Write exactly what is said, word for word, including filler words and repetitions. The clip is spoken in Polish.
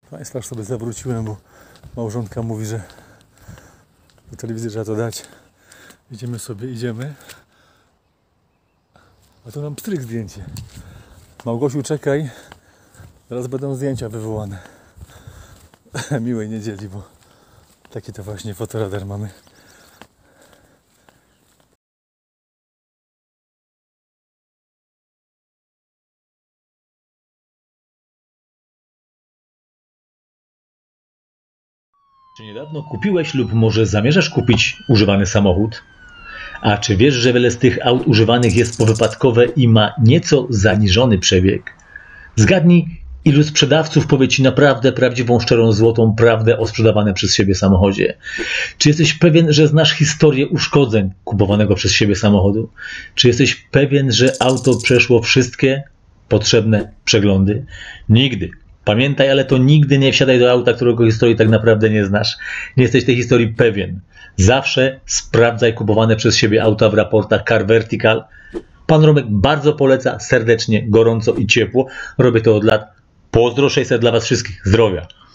Państwa, aż sobie zawróciłem, bo małżonka mówi, że do telewizji trzeba to dać. Idziemy sobie, idziemy. A tu nam pstryk zdjęcie. Małgosiu, czekaj. Zaraz będą zdjęcia wywołane. Miłej niedzieli, bo taki to właśnie fotoradar mamy. Czy niedawno kupiłeś lub może zamierzasz kupić używany samochód? A czy wiesz, że wiele z tych aut używanych jest powypadkowe i ma nieco zaniżony przebieg? Zgadnij, ilu sprzedawców powie Ci naprawdę prawdziwą, szczerą, złotą prawdę o sprzedawanym przez siebie samochodzie. Czy jesteś pewien, że znasz historię uszkodzeń kupowanego przez siebie samochodu? Czy jesteś pewien, że auto przeszło wszystkie potrzebne przeglądy? Nigdy. Pamiętaj, ale to nigdy nie wsiadaj do auta, którego historii tak naprawdę nie znasz. Nie jesteś tej historii pewien. Zawsze sprawdzaj kupowane przez siebie auta w raportach Car Vertical. Pan Romek bardzo poleca, serdecznie, gorąco i ciepło. Robię to od lat. Pozdro sześćset dla Was wszystkich. Zdrowia.